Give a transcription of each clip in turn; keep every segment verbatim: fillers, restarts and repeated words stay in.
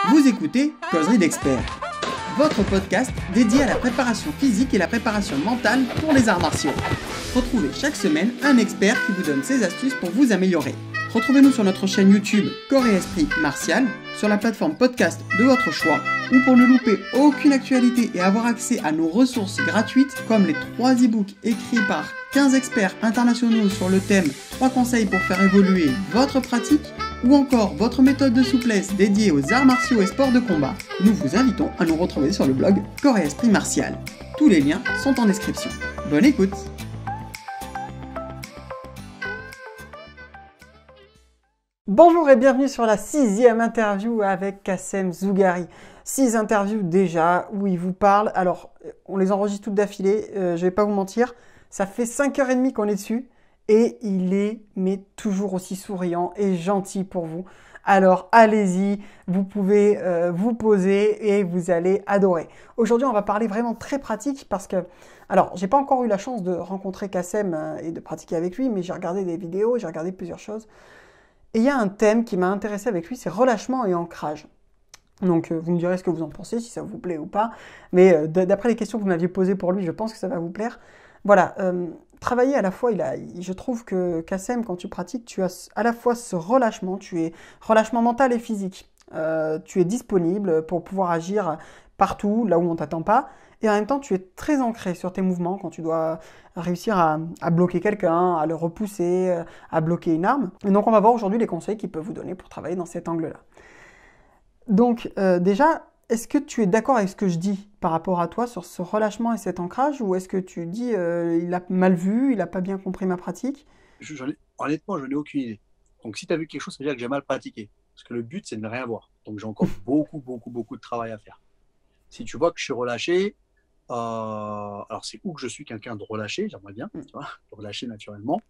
Vous écoutez Causerie d'experts, votre podcast dédié à la préparation physique et la préparation mentale pour les arts martiaux. Retrouvez chaque semaine un expert qui vous donne ses astuces pour vous améliorer. Retrouvez-nous sur notre chaîne YouTube Corps et Esprit Martial, sur la plateforme podcast de votre choix, ou pour ne louper aucune actualité et avoir accès à nos ressources gratuites comme les trois e-books écrits par quinze experts internationaux sur le thème trois conseils pour faire évoluer votre pratique, ou encore votre méthode de souplesse dédiée aux arts martiaux et sports de combat, nous vous invitons à nous retrouver sur le blog Corps et Esprit Martial. Tous les liens sont en description. Bonne écoute! Bonjour et bienvenue sur la sixième interview avec Kassem Zougari. Six interviews déjà où il vous parle. Alors, on les enregistre toutes d'affilée, euh, je vais pas vous mentir. Ça fait cinq heures trente qu'on est dessus et il est mais toujours aussi souriant et gentil pour vous. Alors, allez-y, vous pouvez euh, vous poser et vous allez adorer. Aujourd'hui, on va parler vraiment très pratique parce que, alors, j'ai pas encore eu la chance de rencontrer Kassem euh, et de pratiquer avec lui, mais j'ai regardé des vidéos, j'ai regardé plusieurs choses. Et il y a un thème qui m'a intéressé avec lui, c'est relâchement et ancrage. Donc, euh, vous me direz ce que vous en pensez, si ça vous plaît ou pas. Mais euh, d'après les questions que vous m'aviez posées pour lui, je pense que ça va vous plaire. Voilà, euh, travailler à la fois, il a, je trouve que Kassem, quand tu pratiques, tu as à la fois ce relâchement, tu es relâchement mental et physique. Euh, tu es disponible pour pouvoir agir partout, là où on ne t'attend pas. Et en même temps, tu es très ancré sur tes mouvements quand tu dois réussir à, à bloquer quelqu'un, à le repousser, à bloquer une arme. Et donc, on va voir aujourd'hui les conseils qu'il peut vous donner pour travailler dans cet angle-là. Donc, euh, déjà, est-ce que tu es d'accord avec ce que je dis par rapport à toi sur ce relâchement et cet ancrage, ou est-ce que tu dis euh, il a mal vu, il n'a pas bien compris ma pratique? je, j'en ai, Honnêtement, je n'ai aucune idée. Donc, si tu as vu quelque chose, ça veut dire que j'ai mal pratiqué. Parce que le but, c'est de ne rien voir. Donc, j'ai encore beaucoup, beaucoup, beaucoup de travail à faire. Si tu vois que je suis relâché, euh, alors c'est où que je suis quelqu'un de relâché, j'aimerais bien, tu vois, de relâcher naturellement,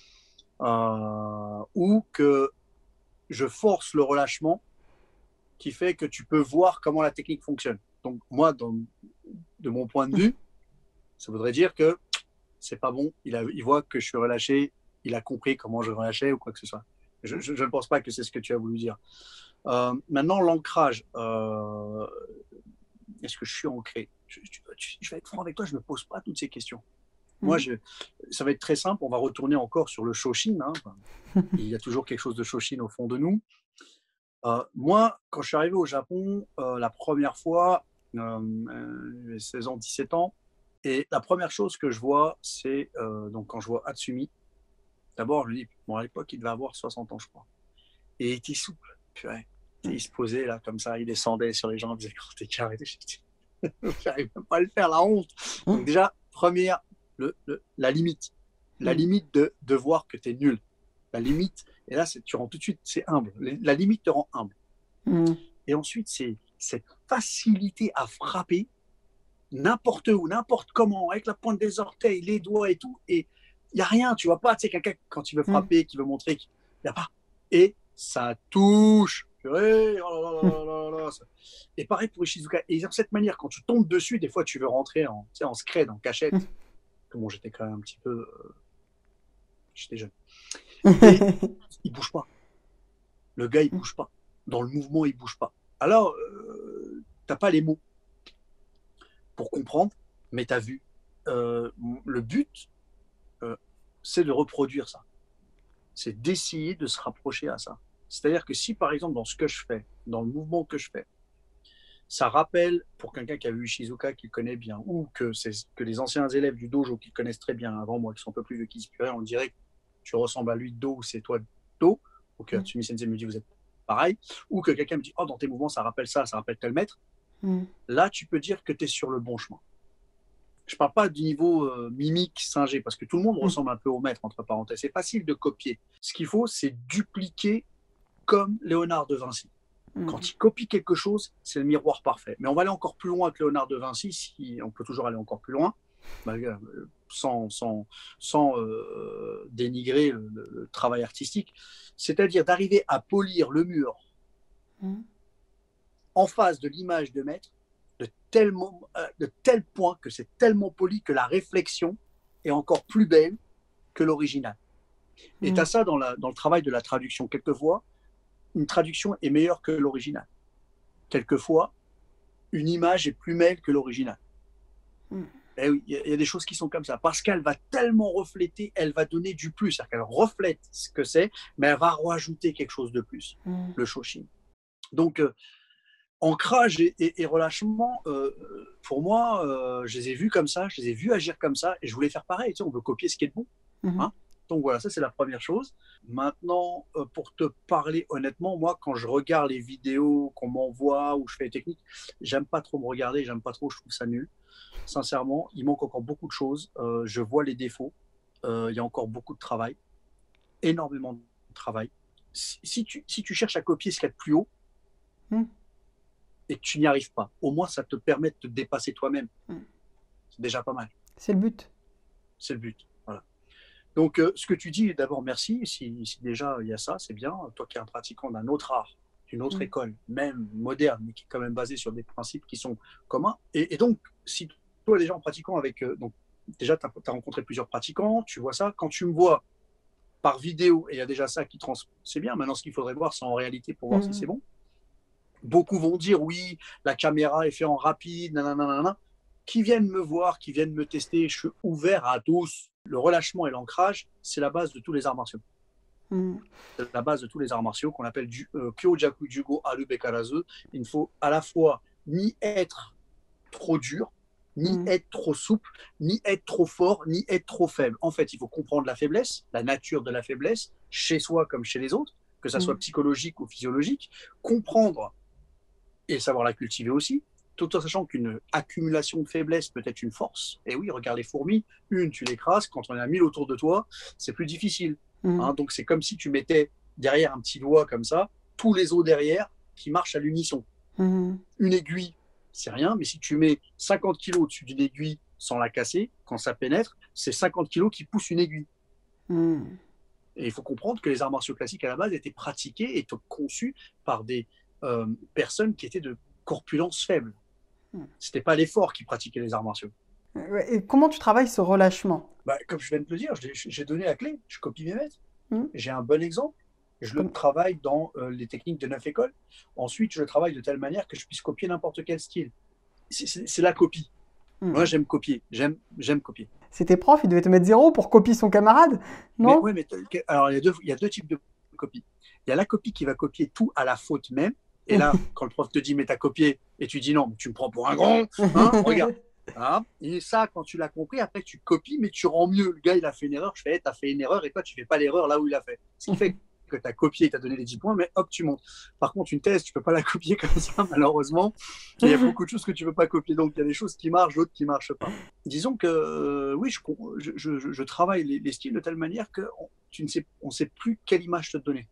euh, ou que je force le relâchement qui fait que tu peux voir comment la technique fonctionne. Donc, moi, dans, de mon point de vue, ça voudrait dire que c'est pas bon, il, a, il voit que je suis relâché, il a compris comment je relâchais ou quoi que ce soit. Je, je, je ne pense pas que c'est ce que tu as voulu dire. Euh, maintenant, l'ancrage. Euh, est-ce que je suis ancré? je, je, je vais être franc avec toi, je ne me pose pas toutes ces questions. Mmh. Moi, je, ça va être très simple. On va retourner encore sur le Shoshin. Hein. Il y a toujours quelque chose de Shoshin au fond de nous. Euh, moi, quand je suis arrivé au Japon, euh, la première fois, euh, j'ai seize ans, dix-sept ans, et la première chose que je vois, c'est euh, donc quand je vois Hatsumi, d'abord, je me dis, bon, à l'époque, il devait avoir soixante ans, je crois. Et il était souple. Purée. Il se posait là, comme ça, il descendait sur les jambes, il disait, quand t'es carré, je n'arrive même pas à le faire, la honte. Donc, déjà, première, le, le, la limite. La limite de, de voir que t'es nul. La limite, et là, tu rends tout de suite, c'est humble. La limite te rend humble. Mm. Et ensuite, c'est cette facilité à frapper n'importe où, n'importe comment, avec la pointe des orteils, les doigts et tout. Et il n'y a rien, tu vois pas, tu sais, quelqu'un, quand il veut frapper, mm. qui veut montrer qu'il n'y a pas. Et ça touche. Purée, oh là là là là là là. Et pareil pour Ishizuka. Et de cette manière, quand tu tombes dessus, des fois, tu veux rentrer en, tu sais, en scred, en cachette. Mm. Bon, j'étais quand même un petit peu. Euh, j'étais jeune. Et il bouge pas. Le gars, il bouge pas. Dans le mouvement, il bouge pas. Alors, euh, t'as pas les mots pour comprendre, mais t'as vu. Euh, le but, euh, c'est de reproduire ça. C'est d'essayer de se rapprocher à ça. C'est-à-dire que si, par exemple, dans ce que je fais, dans le mouvement que je fais, ça rappelle, pour quelqu'un qui a vu Ishizuka, qui le connaît bien, ou que, c'est, que les anciens élèves du dojo qui le connaissent très bien avant moi, qui sont un peu plus vieux, qui se on dirait que tu ressembles à lui de dos, ou c'est toi de dos, ou que Hatsumi Sensei me dit vous êtes pareil, ou que quelqu'un me dit oh dans tes mouvements ça rappelle ça, ça rappelle tel maître, mm. Là tu peux dire que tu es sur le bon chemin. Je ne parle pas du niveau euh, mimique, singé, parce que tout le monde mm. ressemble un peu au maître, entre parenthèses. C'est facile de copier. Ce qu'il faut, c'est dupliquer comme Léonard de Vinci. Mm. Quand il copie quelque chose, c'est le miroir parfait. Mais on va aller encore plus loin que Léonard de Vinci, si on peut toujours aller encore plus loin, bah, sans, sans, sans euh, dénigrer le, le, le travail artistique. C'est-à-dire d'arriver à polir le mur mm. en face de l'image de maître de tel, euh, de tel point que c'est tellement poli que la réflexion est encore plus belle que l'original. Et mm. tu as ça dans, la, dans le travail de la traduction. Quelquefois, une traduction est meilleure que l'original. quelquefois, une image est plus belle que l'original. Mm. Et oui, il y, y a des choses qui sont comme ça. Parce qu'elle va tellement refléter, elle va donner du plus. C'est-à-dire qu'elle reflète ce que c'est, mais elle va rajouter quelque chose de plus, Mm. le Shoshin. Donc, euh, ancrage et, et, et relâchement, euh, pour moi, euh, je les ai vus comme ça, je les ai vus agir comme ça, et je voulais faire pareil. Tu sais, on veut copier ce qui est de bon. Mm. Hein. Donc voilà, ça c'est la première chose. Maintenant, euh, pour te parler honnêtement, moi, quand je regarde les vidéos qu'on m'envoie ou je fais les techniques, j'aime pas trop me regarder, j'aime pas trop, je trouve ça nul. Sincèrement, il manque encore beaucoup de choses. Euh, je vois les défauts. Euh, il y a encore beaucoup de travail, énormément de travail. Si, si, tu, si tu cherches à copier ce qu'il y a de plus haut, Mm. et que tu n'y arrives pas, au moins ça te permet de te dépasser toi-même. Mm. C'est déjà pas mal. C'est le but. C'est le but. Voilà. Donc, euh, ce que tu dis, d'abord, merci. Si, si déjà il y a ça, c'est bien. Toi qui es un pratiquant d'un autre art, d'une autre Mm. école, même moderne, mais qui est quand même basée sur des principes qui sont communs. Et, et donc, si toi, déjà en pratiquant avec. Euh, donc, déjà, tu as rencontré plusieurs pratiquants, tu vois ça. Quand tu me vois par vidéo, et il y a déjà ça qui trans. C'est bien. Maintenant, ce qu'il faudrait voir, c'est en réalité pour voir Mm. si c'est bon. Beaucoup vont dire oui, la caméra est faite en rapide, nanana, nanana. Qui viennent me voir, qui viennent me tester, je suis ouvert à tous. Le relâchement et l'ancrage, c'est la base de tous les arts martiaux. Mm. C'est la base de tous les arts martiaux qu'on appelle du euh, Kyojaku Jugo Aru Bekarazu. Il ne faut à la fois ni être trop dur, ni Mm. être trop souple, ni être trop fort, ni être trop faible. En fait, il faut comprendre la faiblesse, la nature de la faiblesse, chez soi comme chez les autres, que ça soit Mm. psychologique ou physiologique, comprendre et savoir la cultiver aussi, tout en sachant qu'une accumulation de faiblesse peut être une force. Et oui, regarde les fourmis, une, tu l'écrases, quand on en a mille autour de toi, c'est plus difficile. Mm. Hein, donc c'est comme si tu mettais derrière un petit doigt comme ça, tous les os derrière qui marchent à l'unisson. Mm. Une aiguille, c'est rien, mais si tu mets cinquante kilos au-dessus d'une aiguille sans la casser, quand ça pénètre, c'est cinquante kilos qui poussent une aiguille. Mm. Et il faut comprendre que les arts martiaux classiques à la base étaient pratiqués et conçus par des euh, personnes qui étaient de corpulence faible. Mm. C'était pas l'effort qui pratiquait les arts martiaux. Et comment tu travailles ce relâchement? Bah, comme je viens de te le dire, j'ai donné la clé, je copie mes maîtres. Mm. J'ai un bon exemple, je Comme... le travaille dans euh, les techniques de neuf écoles. Ensuite, je le travaille de telle manière que je puisse copier n'importe quel style. C'est la copie. Mm. Moi, j'aime copier, j'aime copier. C'est tes profs, ils devaient te mettre zéro pour copier son camarade, non? Mais, ouais, mais alors il y, a deux, il y a deux types de copies. Il y a la copie qui va copier tout à la faute même. Et là, quand le prof te dit, mais t'as copié, et tu dis non, mais tu me prends pour un grand, hein, regarde. Hein, et ça, quand tu l'as compris, après tu copies, mais tu rends mieux. Le gars, il a fait une erreur, je fais, hey, t'as fait une erreur, et toi, tu fais pas l'erreur là où il a fait. Ce qui fait que tu as copié, tu as donné les dix points, mais hop, tu montes. Par contre, une thèse, tu peux pas la copier comme ça, malheureusement. Il y a beaucoup de choses que tu peux pas copier, donc il y a des choses qui marchent, d'autres qui marchent pas. Disons que, euh, oui, je, je, je, je travaille les, les styles de telle manière que on, tu ne sais, on sait plus quelle image te donner.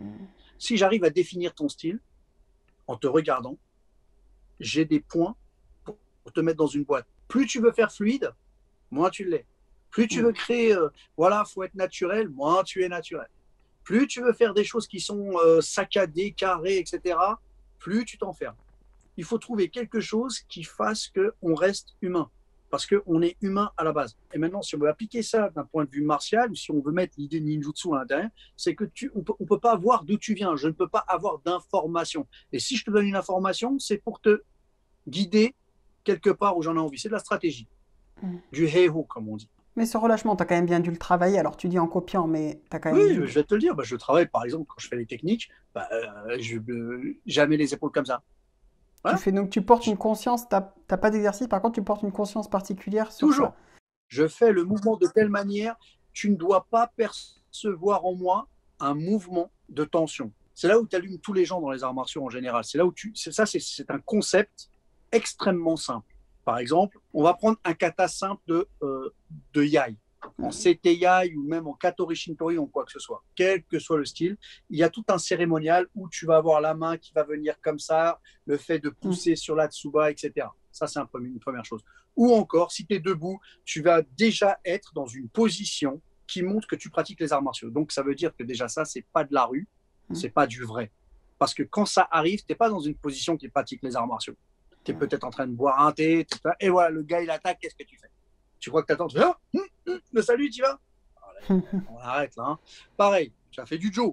Si j'arrive à définir ton style, en te regardant, j'ai des points pour te mettre dans une boîte. Plus tu veux faire fluide, moins tu l'es. Plus tu veux créer, euh, voilà, faut être naturel, moins tu es naturel. Plus tu veux faire des choses qui sont euh, saccadées, carrées, et cetera, plus tu t'enfermes. Il faut trouver quelque chose qui fasse qu'on reste humain. Parce qu'on est humain à la base. Et maintenant, si on veut appliquer ça d'un point de vue martial, ou si on veut mettre l'idée de ninjutsu à l'intérieur, c'est que tu, on peut, on peut pas voir d'où tu viens. Je ne peux pas avoir d'information. Et si je te donne une information, c'est pour te guider quelque part où j'en ai envie. C'est de la stratégie. Mm. Du heiho, comme on dit. Mais ce relâchement, tu as quand même bien dû le travailler. Alors, tu dis en copiant, mais tu as quand même... Oui, dû... je vais te le dire. Bah, je travaille, par exemple, quand je fais les techniques, bah, euh, je euh, jamais les épaules comme ça. Voilà. Tu fais, donc, tu portes une conscience, tu n'as pas d'exercice, par contre, tu portes une conscience particulière sur Toujours. ça. Je fais le mouvement de telle manière, tu ne dois pas percevoir en moi un mouvement de tension. C'est là où tu allumes tous les gens dans les arts martiaux en général. C'est là où tu... Ça, c'est un concept extrêmement simple. Par exemple, on va prendre un kata simple de, euh, de yai. En sete yai ou même en katori shintori ou quoi que ce soit. Quel que soit le style, il y a tout un cérémonial où tu vas avoir la main qui va venir comme ça, le fait de pousser mmh. sur la tsuba, et cetera. Ça, c'est un premier, une première chose. Ou encore, si tu es debout, tu vas déjà être dans une position qui montre que tu pratiques les arts martiaux. Donc, ça veut dire que déjà ça, c'est pas de la rue, mmh. c'est pas du vrai. Parce que quand ça arrive, tu n'es pas dans une position qui pratique les arts martiaux. Tu es mmh. peut-être en train de boire un thé, et voilà, le gars, il attaque, qu'est-ce que tu fais? Tu crois que tu attends, tu fais ah, hum, hum, le salut, tu vas? On arrête là. Hein. Pareil, tu as fait du Joe.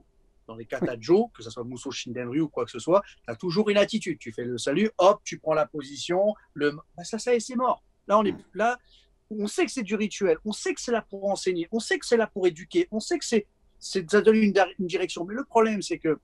Dans les katas Joe, que ce soit Muso Shindenryu ou quoi que ce soit, tu as toujours une attitude. Tu fais le salut, hop, tu prends la position, le... Ben, ça, ça, c'est mort. Là, on est là, on sait que c'est du rituel, on sait que c'est là pour enseigner, on sait que c'est là pour éduquer, on sait que c'est, c'est ça donne une, une direction. Mais le problème, c'est que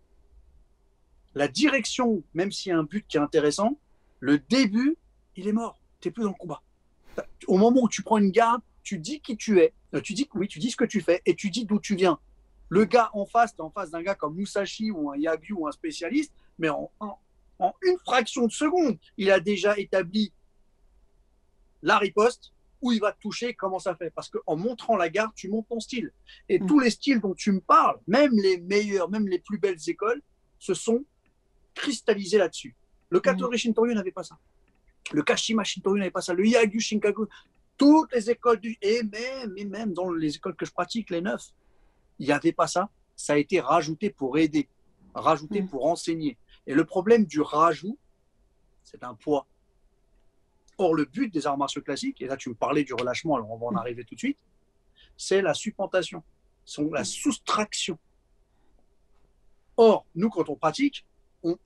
la direction, même s'il y a un but qui est intéressant, le début, il est mort. Tu n'es plus dans le combat. Au moment où tu prends une garde, tu dis qui tu es, tu dis oui, tu dis ce que tu fais et tu dis d'où tu viens. Le gars en face, tu es en face d'un gars comme Musashi ou un Yagyu ou un spécialiste, mais en, en, en une fraction de seconde, il a déjà établi la riposte, où il va te toucher, comment ça fait. Parce qu'en montrant la garde, tu montes ton style. Et mmh. tous les styles dont tu me parles, même les meilleurs, même les plus belles écoles, se sont cristallisés là-dessus. Le Katori Shintoryu n'avait pas ça. Le Kashima Shintoryu n'avait pas ça. Le Yagyu Shinkaku, toutes les écoles du... Et même, et même dans les écoles que je pratique, les neuf, il n'y avait pas ça. Ça a été rajouté pour aider, rajouté mmh. pour enseigner. Et le problème du rajout, c'est un poids. Or, le but des arts martiaux classiques, et là tu me parlais du relâchement, alors on va en arriver tout de suite, c'est la supplantation, c'est la soustraction. Or, nous, quand on pratique, on,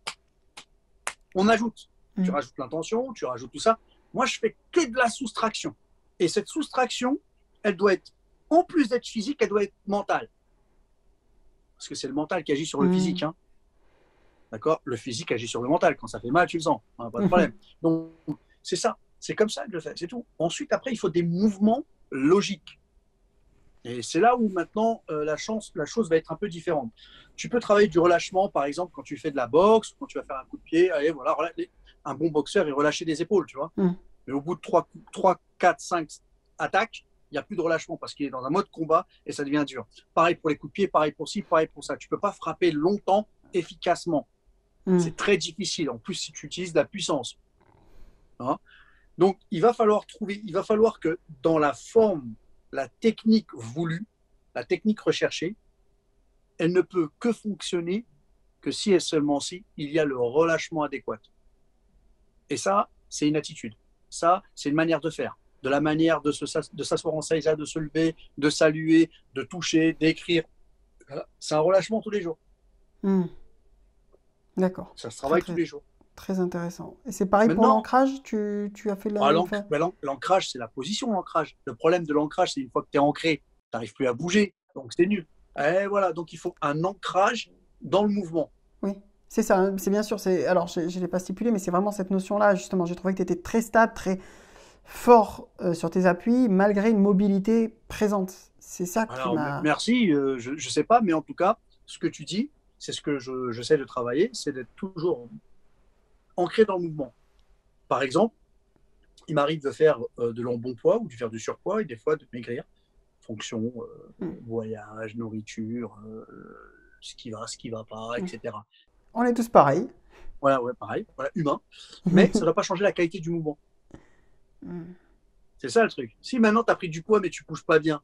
on ajoute. Mmh. Tu rajoutes l'intention, tu rajoutes tout ça. Moi, je fais que de la soustraction. Et cette soustraction, elle doit être, en plus d'être physique, elle doit être mentale. Parce que c'est le mental qui agit sur le mmh. physique. Hein. D'accord ? Le physique agit sur le mental. Quand ça fait mal, tu le sens. Hein, pas de problème. Donc, c'est ça. C'est comme ça que je le fais. C'est tout. Ensuite, après, il faut des mouvements logiques. Et c'est là où maintenant, euh, la, chance, la chose va être un peu différente. Tu peux travailler du relâchement, par exemple, quand tu fais de la boxe, quand tu vas faire un coup de pied. Allez, voilà, un bon boxeur, il relâche des épaules, tu vois. Mm. Mais au bout de trois, quatre, cinq attaques, il n'y a plus de relâchement parce qu'il est dans un mode combat et ça devient dur. Pareil pour les coups de pied, pareil pour ci, pareil pour ça. Tu ne peux pas frapper longtemps, efficacement. Mm. C'est très difficile. En plus, si tu utilises de la puissance. Hein. Donc, il va falloir trouver, il va falloir que dans la forme, la technique voulue, la technique recherchée, elle ne peut que fonctionner que si et seulement si il y a le relâchement adéquat. Et ça, c'est une attitude. Ça, c'est une manière de faire. De la manière de, se, de s'asseoir en saïsa, de se lever, de saluer, de toucher, d'écrire. C'est un relâchement tous les jours. Mmh. D'accord. Ça se travaille très, tous les jours. Très intéressant. Et c'est pareil Maintenant, pour l'ancrage, tu, tu as fait de la ah, ben, l'ancrage, c'est la position, l'ancrage. Le problème de l'ancrage, c'est une fois que tu es ancré, tu n'arrives plus à bouger, donc c'est nul. Et voilà, donc il faut un ancrage dans le mouvement. Oui, c'est ça, c'est bien sûr. Alors, je ne l'ai pas stipulé, mais c'est vraiment cette notion-là, justement. J'ai trouvé que tu étais très stable, très fort euh, sur tes appuis, malgré une mobilité présente. C'est ça qui Alors, m'a... Merci, euh, je ne sais pas, mais en tout cas, ce que tu dis, c'est ce que je, j'essaie de travailler, c'est d'être toujours ancré dans le mouvement. Par exemple, il m'arrive de faire euh, de l'embonpoids ou de faire du surpoids et des fois de maigrir, fonction, euh, mm. voyage, nourriture, euh, ce qui va, ce qui va pas, mm. et cetera. On est tous pareils. Voilà, ouais, pareil, voilà, humain. Mais ça ne doit pas changer la qualité du mouvement. Mm. C'est ça le truc. Si maintenant tu as pris du poids mais tu ne bouges pas bien,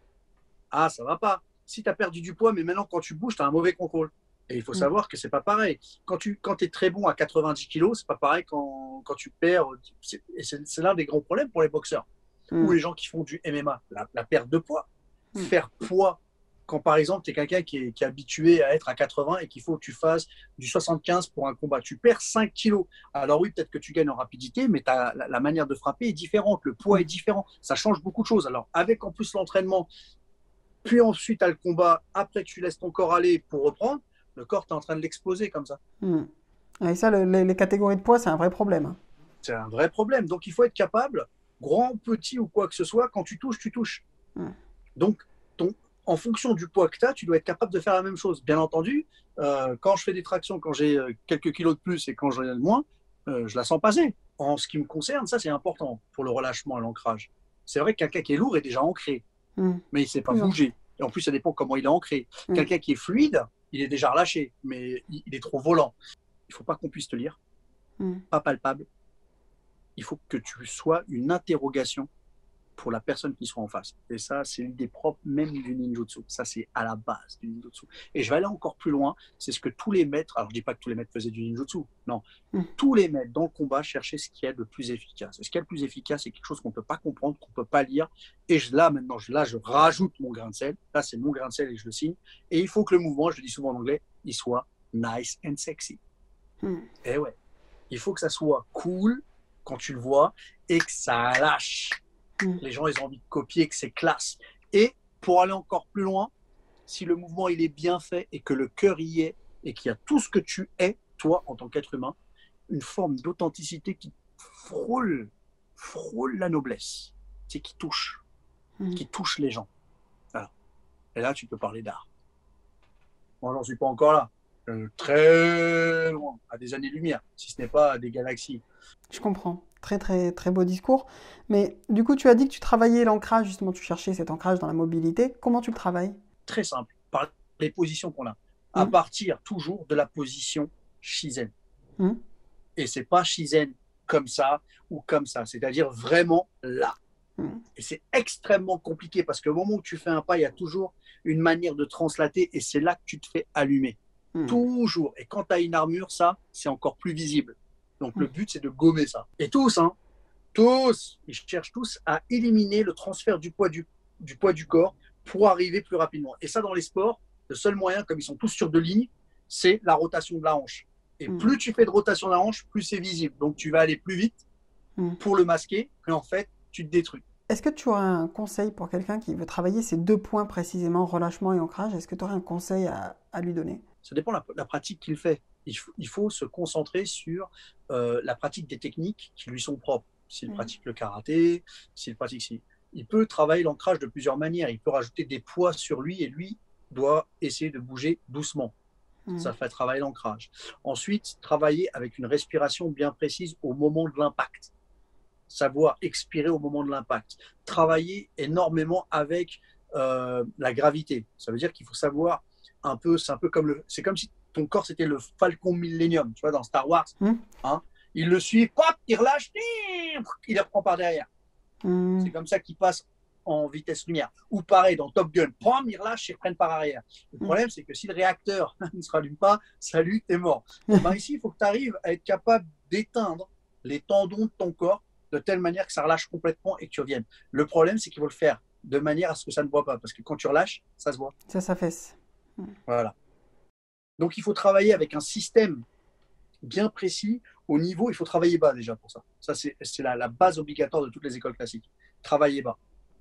ah, ça va pas. Si tu as perdu du poids mais maintenant quand tu bouges, tu as un mauvais contrôle. Et il faut savoir que c'est pas pareil. Quand tu quand es très bon à quatre-vingt-dix kilos, c'est pas pareil quand, quand tu perds. C'est, c'est l'un des grands problèmes pour les boxeurs mm. ou les gens qui font du M M A, la, la perte de poids. Mm. Faire poids, quand par exemple tu es quelqu'un qui est, qui est habitué à être à quatre-vingts et qu'il faut que tu fasses du soixante-quinze pour un combat, tu perds cinq kilos. Alors oui, peut-être que tu gagnes en rapidité, mais t'as, la, la manière de frapper est différente, le poids mm. est différent. Ça change beaucoup de choses. Alors avec en plus l'entraînement, puis ensuite tu as le combat, après tu laisses ton corps aller pour reprendre, le corps, tu es en train de l'exploser comme ça. Mmh. Et ça, le, les, les catégories de poids, c'est un vrai problème. C'est un vrai problème. Donc, il faut être capable, grand, petit ou quoi que ce soit, quand tu touches, tu touches. Mmh. Donc, ton, en fonction du poids que tu as, tu dois être capable de faire la même chose. Bien entendu, euh, quand je fais des tractions, quand j'ai euh, quelques kilos de plus et quand j'en ai de moins, euh, je la sens passer. En ce qui me concerne, ça, c'est important pour le relâchement et l'ancrage. C'est vrai que quelqu'un qui est lourd est déjà ancré, mmh. mais il ne sait pas bouger. Et en plus, ça dépend comment il est ancré. Mmh. Quelqu'un qui est fluide, il est déjà relâché, mais il est trop volant. Il ne faut pas qu'on puisse te lire, mm. pas palpable. Il faut que tu sois une interrogation pour la personne qui soit en face. Et ça, c'est l'idée propre même du ninjutsu. Ça, c'est à la base du ninjutsu. Et je vais aller encore plus loin. C'est ce que tous les maîtres, alors je ne dis pas que tous les maîtres faisaient du ninjutsu, non. Mm. Tous les maîtres dans le combat cherchaient ce qui est le plus efficace. Et ce qui est le plus efficace, c'est quelque chose qu'on ne peut pas comprendre, qu'on ne peut pas lire. Et je, là, maintenant, je, là, je rajoute mon grain de sel. Là, c'est mon grain de sel et je le signe. Et il faut que le mouvement, je le dis souvent en anglais, il soit nice and sexy. Mm. Et ouais, il faut que ça soit cool quand tu le vois et que ça lâche. Mm. Les gens, ils ont envie de copier, que c'est classe. Et pour aller encore plus loin, si le mouvement il est bien fait et que le cœur y est et qu'il y a tout ce que tu es, toi, en tant qu'être humain, une forme d'authenticité qui frôle, frôle la noblesse, c'est qui touche, mm. qui touche les gens. Voilà. Et là, tu peux parler d'art. Moi, j'en suis pas encore là. Euh, très loin, à des années-lumière, si ce n'est pas à des galaxies. Je comprends. Très, très, très beau discours. Mais du coup, tu as dit que tu travaillais l'ancrage, justement, tu cherchais cet ancrage dans la mobilité. Comment tu le travailles? Très simple, par les positions qu'on a. Mmh. À partir toujours de la position Shizen. Mmh. Et c'est pas Shizen comme ça ou comme ça, c'est-à-dire vraiment là. Mmh. Et c'est extrêmement compliqué parce qu'au moment où tu fais un pas, il y a toujours une manière de translater et c'est là que tu te fais allumer. Mmh. Toujours. Et quand tu as une armure, ça, c'est encore plus visible. Donc, mmh. le but, c'est de gommer ça. Et tous, hein, tous, ils cherchent tous à éliminer le transfert du poids du, du poids du corps pour arriver plus rapidement. Et ça, dans les sports, le seul moyen, comme ils sont tous sur deux lignes, c'est la rotation de la hanche. Et mmh. plus tu fais de rotation de la hanche, plus c'est visible. Donc, tu vas aller plus vite mmh. pour le masquer. Et en fait, tu te détruis. Est-ce que tu aurais un conseil pour quelqu'un qui veut travailler ces deux points précisément, relâchement et ancrage? Est-ce que tu aurais un conseil à, à lui donner? Ça dépend de la, la pratique qu'il fait. Il faut, il faut se concentrer sur euh, la pratique des techniques qui lui sont propres. S'il mmh. pratique le karaté, s'il pratique... Si, il peut travailler l'ancrage de plusieurs manières. Il peut rajouter des poids sur lui et lui doit essayer de bouger doucement. Mmh. Ça fait travailler l'ancrage. Ensuite, travailler avec une respiration bien précise au moment de l'impact. Savoir expirer au moment de l'impact. Travailler énormément avec euh, la gravité. Ça veut dire qu'il faut savoir un peu, c'est un peu comme le, c'est comme si ton corps c'était le Falcon Millennium, tu vois, dans Star Wars. Mmh. Hein, il le suit, pop, il relâche, il reprend par derrière. Mmh. C'est comme ça qu'il passe en vitesse lumière. Ou pareil, dans Top Gun, pom, il relâche et reprend par arrière. Le mmh. problème, c'est que si le réacteur ne se rallume pas, salut, t'es mort. Mmh. Ben, ici, il faut que tu arrives à être capable d'éteindre les tendons de ton corps de telle manière que ça relâche complètement et que tu reviennes. Le problème, c'est qu'il faut le faire de manière à ce que ça ne voit pas. Parce que quand tu relâches, ça se voit. Ça s'affaisse. Voilà. Donc, il faut travailler avec un système bien précis. Au niveau, il faut travailler bas déjà pour ça. Ça, c'est la, la base obligatoire de toutes les écoles classiques. Travailler bas.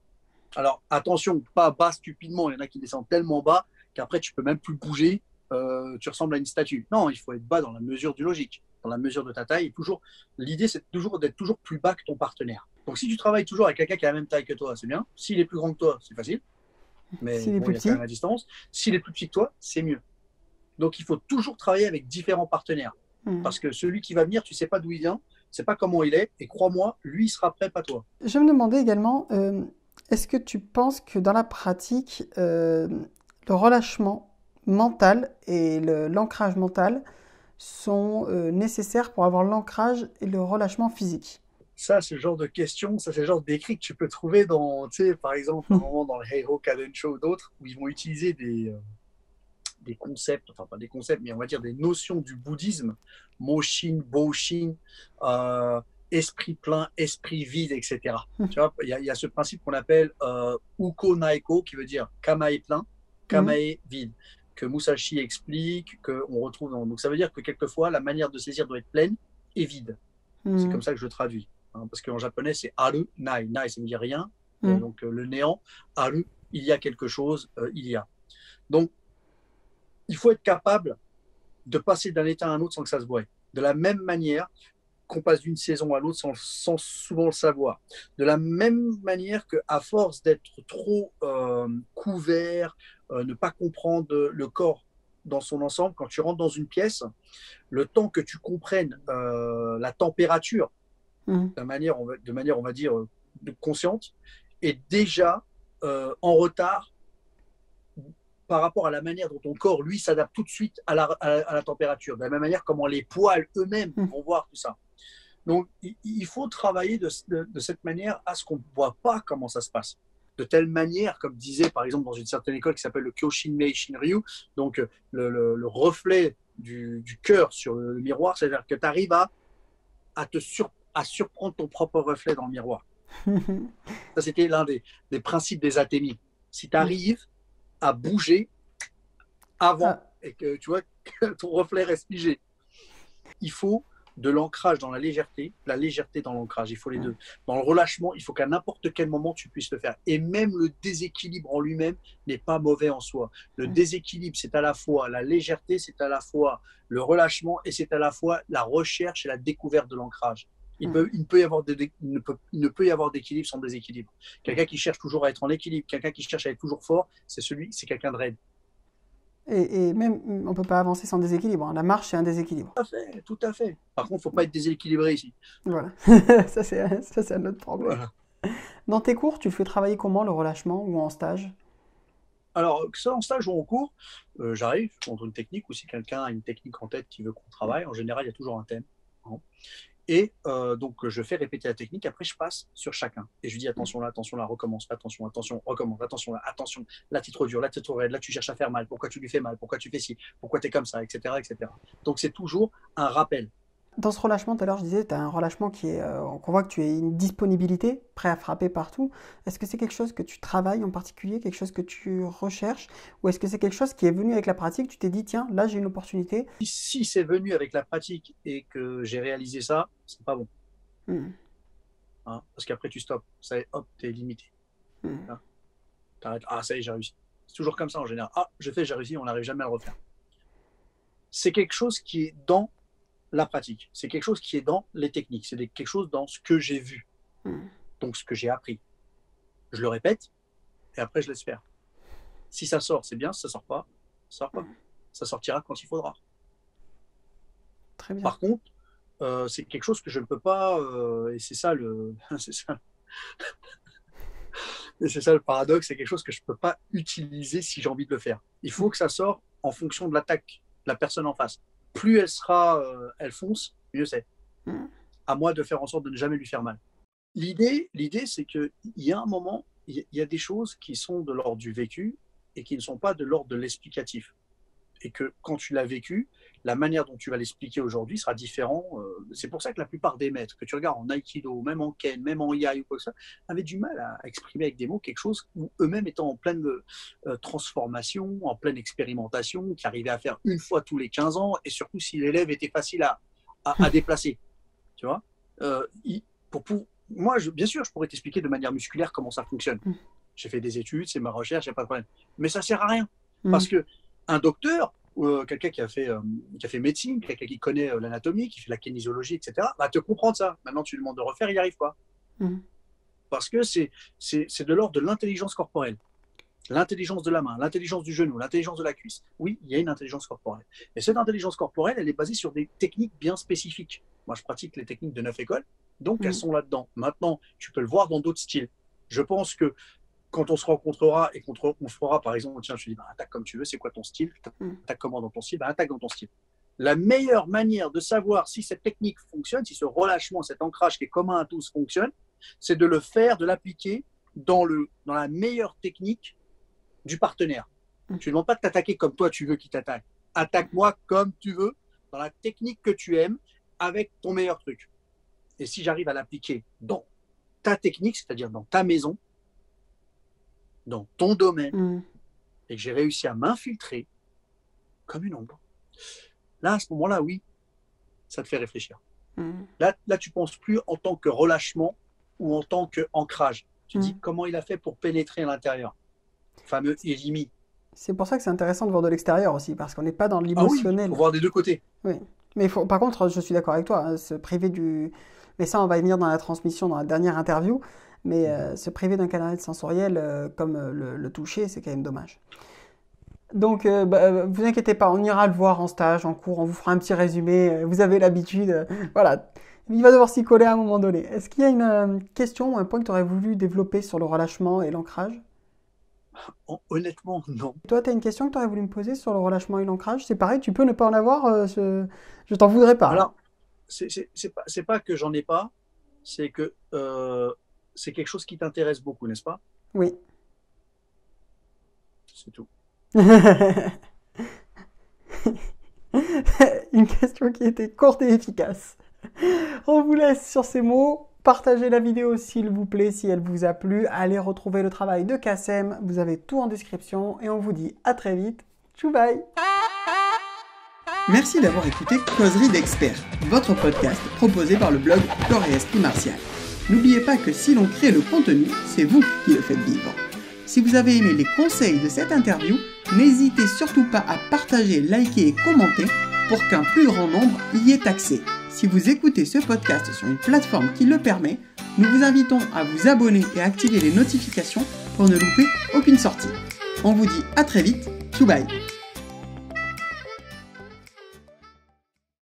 Alors, attention, pas bas stupidement. Il y en a qui descendent tellement bas qu'après, tu peux même plus bouger. Euh, tu ressembles à une statue. Non, il faut être bas dans la mesure du logique, dans la mesure de ta taille. Toujours, l'idée, c'est toujours d'être toujours plus bas que ton partenaire. Donc, si tu travailles toujours avec quelqu'un qui a la même taille que toi, c'est bien. S'il est plus grand que toi, c'est facile. Mais S'il est bon, plus il y a petit. quand même la distance. S'il est plus petit que toi, c'est mieux. Donc, il faut toujours travailler avec différents partenaires. Mmh. Parce que celui qui va venir, tu ne sais pas d'où il vient, tu ne sais pas comment il est. Et crois-moi, lui, il sera prêt, pas toi. Je me demandais également, euh, est-ce que tu penses que dans la pratique, euh, le relâchement mental et l'ancrage mental sont euh, nécessaires pour avoir l'ancrage et le relâchement physique? Ça, c'est le genre de question, ça, c'est le genre d'écrit que tu peux trouver dans, tu sais, par exemple, un moment dans le Heiho Kaden Show ou d'autres, où ils vont utiliser des, euh, des concepts, enfin pas des concepts, mais on va dire des notions du bouddhisme, Moshin, Boshin, euh, esprit plein, esprit vide, et cetera. Tu vois, il y, y a ce principe qu'on appelle euh, Uko Naeko, qui veut dire Kamae plein, Kamae vide, que Musashi explique, qu'on retrouve dans... Donc ça veut dire que quelquefois, la manière de saisir doit être pleine et vide. Mm. C'est comme ça que je le traduis. Hein, parce qu'en japonais, c'est Aru, Nai. Nai, ça veut dire rien. Mm. Euh, donc euh, le néant. Aru, il y a quelque chose, euh, il y a. Donc, il faut être capable de passer d'un état à un autre sans que ça se voie. De la même manière qu'on passe d'une saison à l'autre sans, sans souvent le savoir. De la même manière qu'à force d'être trop euh, couvert, euh, ne pas comprendre le corps dans son ensemble, quand tu rentres dans une pièce, le temps que tu comprennes euh, la température mmh. de, manière, on va, de manière, on va dire, consciente, est déjà euh, en retard par rapport à la manière dont ton corps, lui, s'adapte tout de suite à la, à, la, à la température. De la même manière comment les poils eux-mêmes mmh. vont voir tout ça. Donc, il, il faut travailler de, de, de cette manière à ce qu'on ne voit pas comment ça se passe. De telle manière, comme disait par exemple dans une certaine école qui s'appelle le Kyoshinmei Shinryu, donc le, le, le reflet du, du cœur sur le, le miroir, c'est-à-dire que tu arrives à, à, te sur, à surprendre ton propre reflet dans le miroir. Ça, c'était l'un des, des principes des athémies. Si tu arrives à bouger avant Ah. et que tu vois que ton reflet reste figé, il faut de l'ancrage dans la légèreté, la légèreté dans l'ancrage, il faut les deux. Dans le relâchement, il faut qu'à n'importe quel moment tu puisses le faire. Et même le déséquilibre en lui-même n'est pas mauvais en soi. Le déséquilibre, c'est à la fois la légèreté, c'est à la fois le relâchement et c'est à la fois la recherche et la découverte de l'ancrage. Il, peut, il, peut y avoir des, il, ne peut, il ne peut y avoir d'équilibre sans déséquilibre. Quelqu'un qui cherche toujours à être en équilibre, quelqu'un qui cherche à être toujours fort, c'est celui, c'est quelqu'un de raide. Et, et même, on ne peut pas avancer sans déséquilibre. La marche, c'est un déséquilibre. Tout à fait, tout à fait. Par contre, il ne faut pas être déséquilibré ici. Voilà, ça c'est un autre problème. Voilà. Dans tes cours, tu fais travailler comment le relâchement ou en stage? Alors, que ça en stage ou en cours, euh, j'arrive, je montre une technique, ou si quelqu'un a une technique en tête qui veut qu'on travaille, en général, il y a toujours un thème. Hein. Et euh, donc, je fais répéter la technique, après, je passe sur chacun. Et je dis, attention là, attention là, recommence, attention, attention, recommence, attention là, attention, là, t'es trop dur, là, t'es trop raide, là, tu cherches à faire mal, pourquoi tu lui fais mal, pourquoi tu fais ci, pourquoi t'es comme ça, et cetera, et cetera. Donc, c'est toujours un rappel. Dans ce relâchement, tout à l'heure, je disais, tu as un relâchement qui est, euh, qu'on voit que tu as une disponibilité, prêt à frapper partout. Est-ce que c'est quelque chose que tu travailles en particulier, quelque chose que tu recherches, ou est-ce que c'est quelque chose qui est venu avec la pratique, tu t'es dit, tiens, là, j'ai une opportunité? Si c'est venu avec la pratique et que j'ai réalisé ça, c'est pas bon. Hmm. Hein, parce qu'après, tu stops. Ça y est, hop, t'es limité. Hmm. Hein, t'arrêtes. Ah, ça y est, j'ai réussi. C'est toujours comme ça en général. Ah, je fais, j'ai réussi, on n'arrive jamais à le refaire. C'est quelque chose qui est dans la pratique. C'est quelque chose qui est dans les techniques. C'est quelque chose dans ce que j'ai vu. Hmm. Donc, ce que j'ai appris. Je le répète et après, je laisse faire. Si ça sort, c'est bien. Si ça sort pas, ça sort pas. Hmm. Ça sortira quand il faudra. Très bien. Par contre, euh, c'est quelque chose que je ne peux pas, euh, et c'est ça le, c'est ça, et c'est ça le paradoxe, c'est quelque chose que je ne peux pas utiliser si j'ai envie de le faire. Il faut que ça sorte en fonction de l'attaque de la personne en face. Plus elle sera, euh, elle fonce, mieux c'est. Mm. À moi de faire en sorte de ne jamais lui faire mal. L'idée, l'idée, c'est qu'il y a un moment, il y a des choses qui sont de l'ordre du vécu et qui ne sont pas de l'ordre de l'explicatif. Et que quand tu l'as vécu, la manière dont tu vas l'expliquer aujourd'hui sera différente. C'est pour ça que la plupart des maîtres, que tu regardes en Aikido, même en Ken, même en Yai ou quoi que ça, avaient du mal à exprimer avec des mots quelque chose où eux-mêmes étant en pleine euh, transformation, en pleine expérimentation, qui arrivaient à faire une fois tous les quinze ans, et surtout si l'élève était facile à, à, à déplacer. Tu vois euh, il, pour, pour, Moi, je, bien sûr, je pourrais t'expliquer de manière musculaire comment ça fonctionne. J'ai fait des études, c'est ma recherche, il n'y a pas de problème. Mais ça ne sert à rien. Parce que un docteur, ou euh, quelqu'un qui a fait, euh, qui a fait médecine, quelqu'un qui connaît euh, l'anatomie, qui fait la kinésiologie, et cetera, va te comprendre ça. Maintenant, tu lui demandes de refaire, il n'y arrive pas. Mmh. Parce que c'est de l'ordre de l'intelligence corporelle. L'intelligence de la main, l'intelligence du genou, l'intelligence de la cuisse. Oui, il y a une intelligence corporelle. Et cette intelligence corporelle, elle est basée sur des techniques bien spécifiques. Moi, je pratique les techniques de neuf écoles, donc mmh. elles sont là-dedans. Maintenant, tu peux le voir dans d'autres styles. Je pense que quand on se rencontrera et qu'on on fera, par exemple, tiens, je te dis, bah, attaque comme tu veux, c'est quoi ton style? Attaque comment dans ton style? Bah, attaque dans ton style. La meilleure manière de savoir si cette technique fonctionne, si ce relâchement, cet ancrage qui est commun à tous fonctionne, c'est de le faire, de l'appliquer dans, le, dans la meilleure technique du partenaire. Tu ne demandes pas de t'attaquer comme toi tu veux qu'il t'attaque. Attaque-moi comme tu veux, dans la technique que tu aimes, avec ton meilleur truc. Et si j'arrive à l'appliquer dans ta technique, c'est-à-dire dans ta maison, dans ton domaine, mmh. et que j'ai réussi à m'infiltrer comme une ombre, là, à ce moment-là, oui, ça te fait réfléchir. Mmh. Là, là, tu ne penses plus en tant que relâchement ou en tant qu'ancrage. Tu mmh. dis comment il a fait pour pénétrer à l'intérieur. Fameux Elimi. C'est pour ça que c'est intéressant de voir de l'extérieur aussi, parce qu'on n'est pas dans l'émotionnel. Ah oui, il faut voir des deux côtés. Oui, mais faut, par contre, je suis d'accord avec toi, hein, se priver du... Mais ça, on va y venir dans la transmission, dans la dernière interview. Mais euh, se priver d'un canal sensoriel euh, comme euh, le, le toucher, c'est quand même dommage. Donc, euh, bah, vous inquiétez pas, on ira le voir en stage, en cours, on vous fera un petit résumé, euh, vous avez l'habitude, euh, voilà. Il va devoir s'y coller à un moment donné. Est-ce qu'il y a une euh, question ou un point que tu aurais voulu développer sur le relâchement et l'ancrage? Honnêtement, non. Toi, tu as une question que tu aurais voulu me poser sur le relâchement et l'ancrage? C'est pareil, tu peux ne pas en avoir, euh, je, je t'en voudrais pas. Alors, c'est, c'est, c'est pas, c'est pas que j'en ai pas, c'est que euh, c'est quelque chose qui t'intéresse beaucoup, n'est-ce pas? Oui. C'est tout. Une question qui était courte et efficace. On vous laisse sur ces mots. Partagez la vidéo s'il vous plaît, si elle vous a plu. Allez retrouver le travail de Kassem. Vous avez tout en description. Et on vous dit à très vite. Tchou bye. Merci d'avoir écouté Causerie d'experts, votre podcast proposé par le blog Corps et Esprit Martial. N'oubliez pas que si l'on crée le contenu, c'est vous qui le faites vivre. Si vous avez aimé les conseils de cette interview, n'hésitez surtout pas à partager, liker et commenter pour qu'un plus grand nombre y ait accès. Si vous écoutez ce podcast sur une plateforme qui le permet, nous vous invitons à vous abonner et à activer les notifications pour ne louper aucune sortie. On vous dit à très vite, tchou bye.